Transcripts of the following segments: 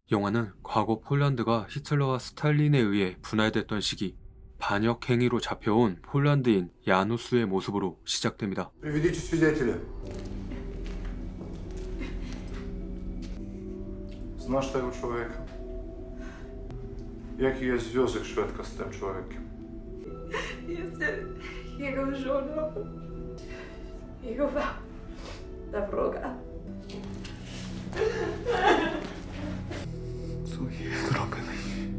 영화는 과거 폴란드가 히틀러와 스탈린에 의해 분할됐던 시기, 반역 행위로 잡혀온 폴란드인 야누스의 모습으로 시작됩니다. Приведите свидетеля. Znasz tego człowieka? Jaki jest związek Szwedka z tym człowiekiem? Jestem jego żoną. Jego ta wroga. Co zrobili?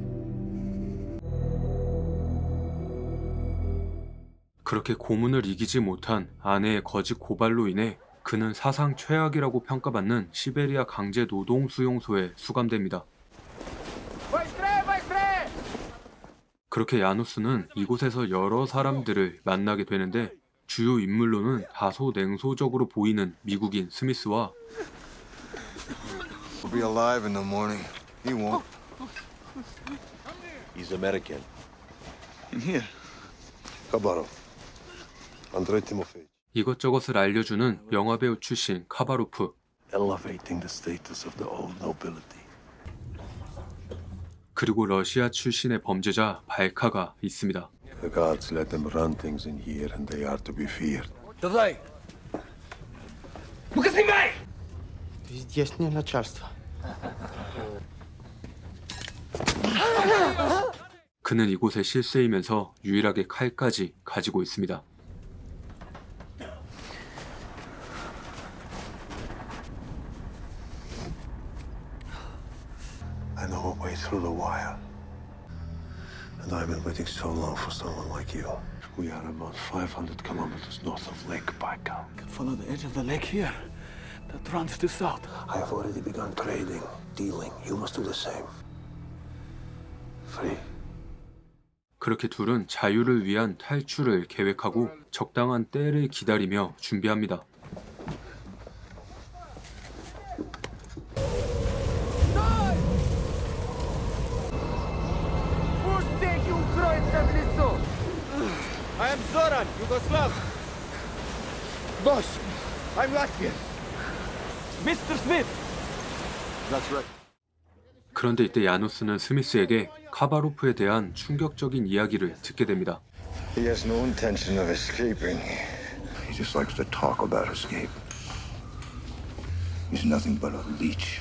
그렇게 고문을 이기지 못한 아내의 거짓 고발로 인해 그는 사상 최악이라고 평가받는 시베리아 강제 노동 수용소에 수감됩니다. 그렇게 야누스는 이곳에서 여러 사람들을 만나게 되는데 주요 인물로는 다소 냉소적으로 보이는 미국인 스미스와 We'll be alive in the morning. He won't. He's American. In here. Kabarov. Andrei Timofeyevich. 이것저것을 알려주는 영화배우 출신 카바로프, Elevating the status of the old nobility. 그리고 러시아 출신의 범죄자 발카가 있습니다. The gods let them run things in here, and they are to be feared. Давай! Ну-ка, снимай! Здесь не начальство. 그는 이곳에 실세이면서 유일하게 칼까지 가지고 있습니다. I know a way through the wire. And I've been waiting so long for someone like you. We are about 500 kilometers north of Lake Baikal. Follow the edge of the lake here. That runs to south. I have already begun trading, dealing. You must do the same. Free. 그렇게 둘은 자유를 위한 탈출을 계획하고 적당한 때를 기다리며 준비합니다. I am Zoran, Yugoslav. Boss, I'm Latvian. Mr. Smith. That's right. 그런데 이때 야누스는 스미스에게 카바로프에 대한 충격적인 이야기를 듣게 됩니다. He has no intention of escaping. He just likes to talk about escape. He's nothing but a leech.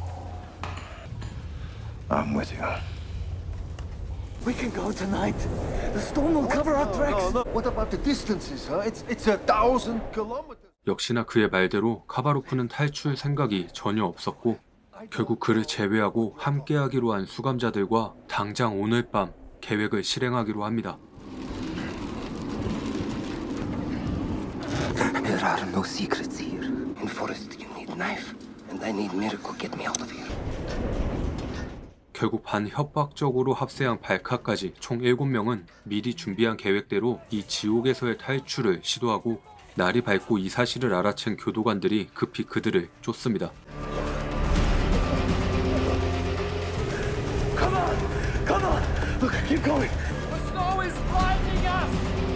I'm with you. We can go tonight. The storm will cover our tracks. What about the distances, huh? It's 1,000 kilometers. 역시나 그의 말대로 카바로프는 탈출 생각이 전혀 없었고 결국 그를 제외하고 함께하기로 한 수감자들과 당장 오늘 밤 계획을 실행하기로 합니다. There are no secrets here. In forest you need knife, and I need miracle get me out of here. 결국 반협박적으로 합세한 발카까지 총 7명은 미리 준비한 계획대로 이 지옥에서의 탈출을 시도하고 날이 밝고 이 사실을 알아챈 교도관들이 급히 그들을 쫓습니다. Come on! Come on! Look, keep going. The snow is blinding us.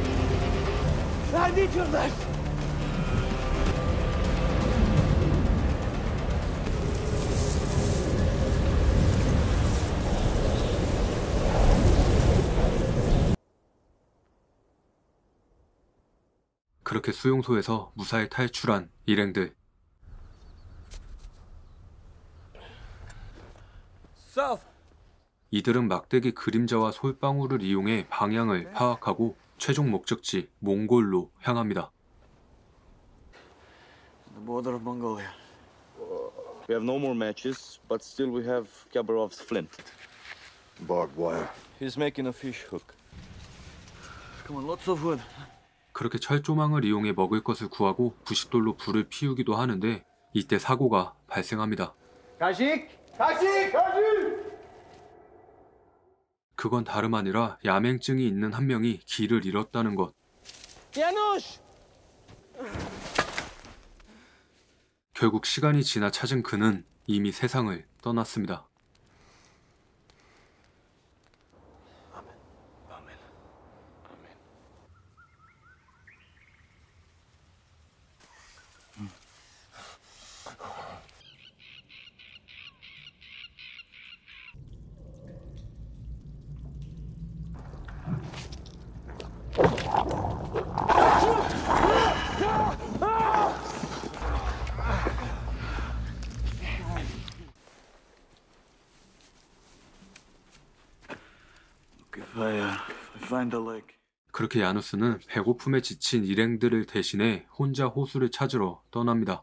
I need your knife. 그렇게 수용소에서 무사히 탈출한 일행들. South. 이들은 막대기 그림자와 솔방울을 이용해 방향을 파악하고 최종 목적지 몽골로 향합니다. The border of Mongolia. We have no more matches, but still we have Khabarov's flint. Barbed wire. He's making a fish hook. Come on, lots of wood. 그렇게 철조망을 이용해 먹을 것을 구하고 부싯돌로 불을 피우기도 하는데 이때 사고가 발생합니다. Kajik! Kajik! Kajik! 그건 다름 아니라 야맹증이 있는 한 명이 길을 잃었다는 것. Janusz! 결국 시간이 지나 찾은 그는 이미 세상을 떠났습니다. find the lake. 그렇게 야누스는 배고픔에 지친 일행들을 대신해 혼자 호수를 찾으러 떠납니다.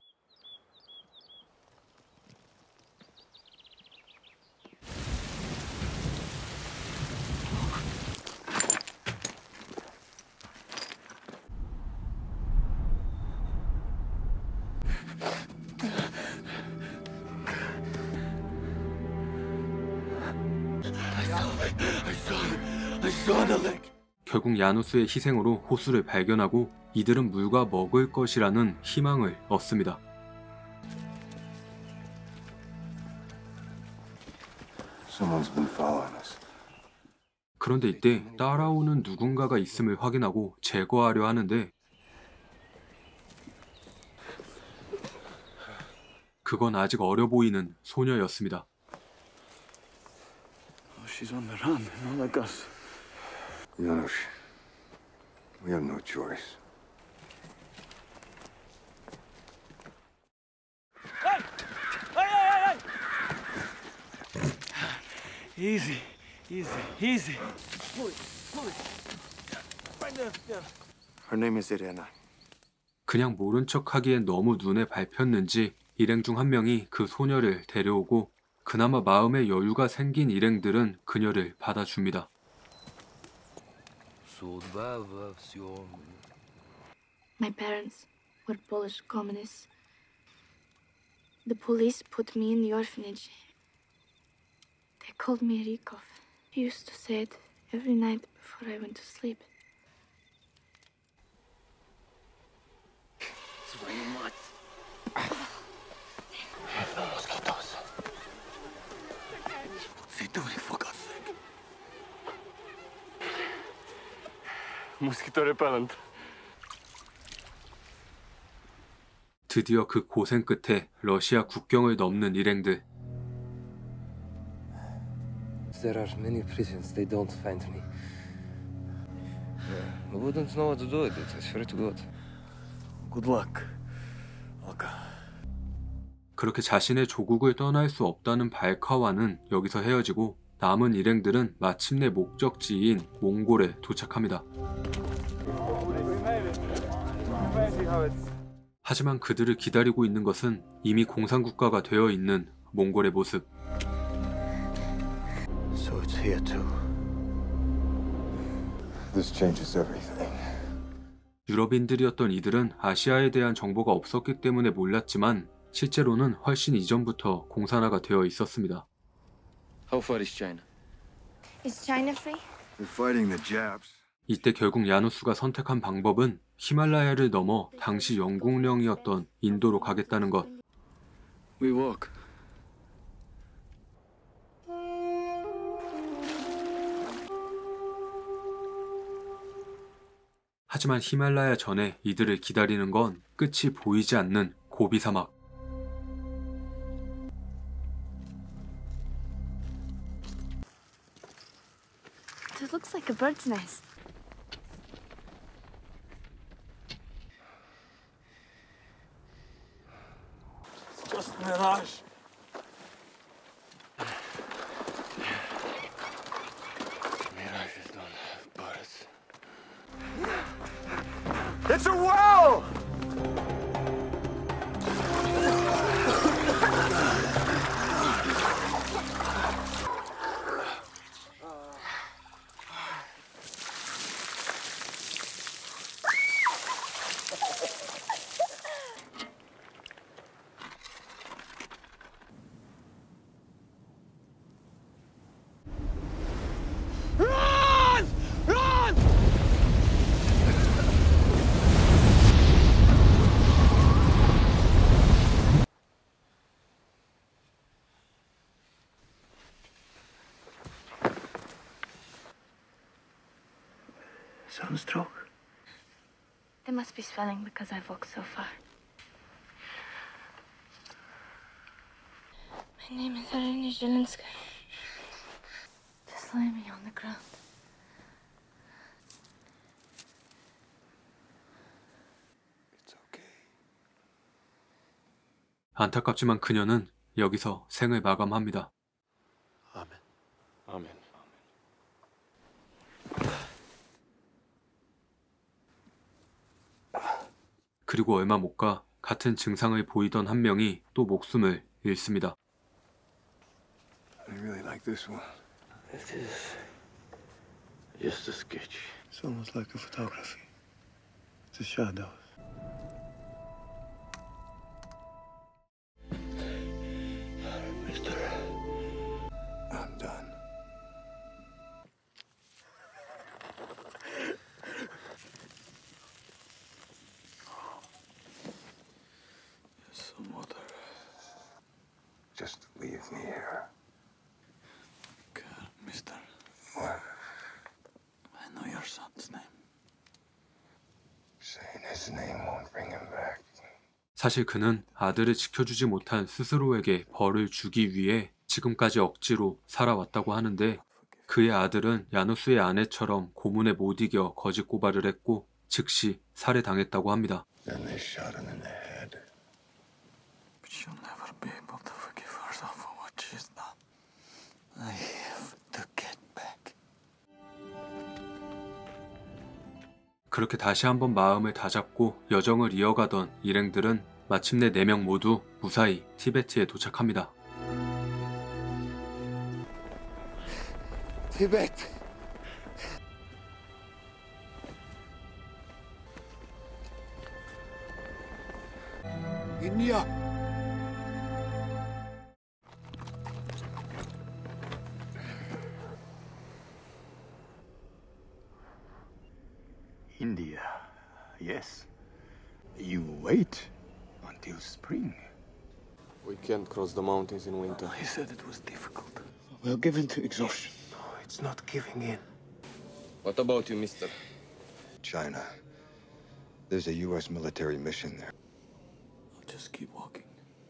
I saw the lake. 결국 야누스의 희생으로 호수를 발견하고 이들은 물과 먹을 것이라는 희망을 얻습니다. Someone's been following us. 그런데 이때 따라오는 누군가가 있음을 확인하고 제거하려 하는데 그건 아직 어려 보이는 소녀였습니다. Oh, she's on the run, not like us. Janusz, we have no choice. Easy, easy, easy. Her name is Irena. 그냥 모른 척하기엔 너무 눈에 밟혔는지 일행 중 한 명이 그 소녀를 데려오고 그나마 마음의 여유가 생긴 일행들은 그녀를 받아줍니다. My parents were Polish communists. The police put me in the orphanage. They called me Rikov. I used to say it every night before I went to sleep. What's he doing, for God's sake? Mosquito repellent. 드디어 그 고생 끝에 러시아 국경을 넘는 일행들. There are many prisons. They don't find me. We wouldn't know what to do with it. I swear to God. Good luck, Olga. 그렇게 자신의 조국을 떠날 수 없다는 발카와는 여기서 헤어지고 남은 일행들은 마침내 목적지인 몽골에 도착합니다. 하지만 그들을 기다리고 있는 것은 이미 공산국가가 되어 있는 몽골의 모습. So it's here too. This changes everything. 유럽인들이었던 이들은 아시아에 대한 정보가 없었기 때문에 몰랐지만 실제로는 훨씬 이전부터 공산화가 되어 있었습니다. How far is China? Is China free? We're fighting the Japs. 이때 결국 야누스가 선택한 방법은 히말라야를 넘어 당시 영국령이었던 인도로 가겠다는 것. We walk. 하지만 히말라야 전에 이들을 기다리는 건 끝이 보이지 않는 고비 사막. It looks like a bird's nest. Just mirage. Mirages don't have birds. It's a well! Run! Run! Sunstroke? They must be swelling because I've walked so far. My name is Arina Zelenska. Just lay me on the ground. It's okay. 안타깝지만 그녀는 여기서 생을 마감합니다. Amen. Amen. 그리고 얼마 못 가 같은 증상을 보이던 한 명이 또 목숨을 잃습니다. I really like this one. It is just a sketch. It's almost like a photography. The shadows. Mister, I'm done. some water. Just leave me here. God, mister, What? I know your son's name. Saying his name won't bring him back. 사실 그는 아들을 지켜주지 못한 스스로에게 벌을 주기 위해 지금까지 억지로 살아왔다고 하는데 그의 아들은 야누스의 아내처럼 고문에 못 이겨 거짓 고발을 했고 즉시 살해당했다고 합니다. Then they shot him in the head. But she'll never be able to forgive herself for what she's done. I have to get back. 그렇게 다시 한번 마음을 다잡고 여정을 이어가던 일행들은 마침내 4명 모두 무사히 티베트에 도착합니다. Tibet. India. India. Yes. You wait until spring. We can't cross the mountains in winter. He said it was difficult. We're given to exhaustion. No, it's not giving in. What about you, mister? China. There's a U.S. military mission there. I'll just keep walking.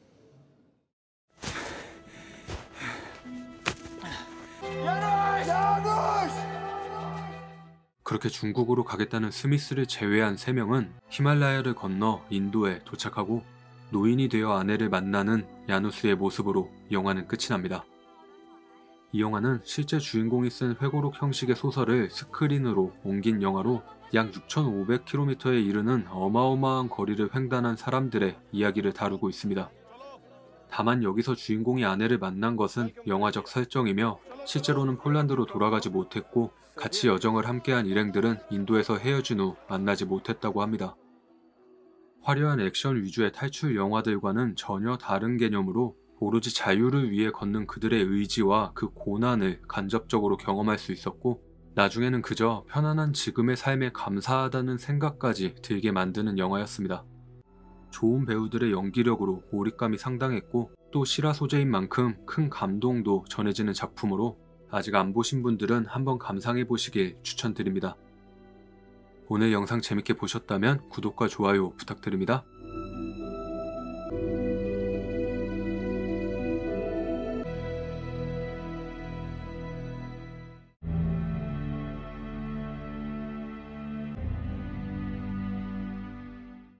그렇게 중국으로 가겠다는 스미스를 제외한 3명은 히말라야를 건너 인도에 도착하고 노인이 되어 아내를 만나는 야누스의 모습으로 영화는 끝이 납니다. 이 영화는 실제 주인공이 쓴 회고록 형식의 소설을 스크린으로 옮긴 영화로 약 6,500km에 이르는 어마어마한 거리를 횡단한 사람들의 이야기를 다루고 있습니다. 다만 여기서 주인공이 아내를 만난 것은 영화적 설정이며 실제로는 폴란드로 돌아가지 못했고 같이 여정을 함께한 일행들은 인도에서 헤어진 후 만나지 못했다고 합니다. 화려한 액션 위주의 탈출 영화들과는 전혀 다른 개념으로 오로지 자유를 위해 걷는 그들의 의지와 그 고난을 간접적으로 경험할 수 있었고 나중에는 그저 편안한 지금의 삶에 감사하다는 생각까지 들게 만드는 영화였습니다. 좋은 배우들의 연기력으로 몰입감이 상당했고 또 실화 소재인 만큼 큰 감동도 전해지는 작품으로 아직 안 보신 분들은 한번 감상해 보시길 추천드립니다. 오늘 영상 재밌게 보셨다면 구독과 좋아요 부탁드립니다.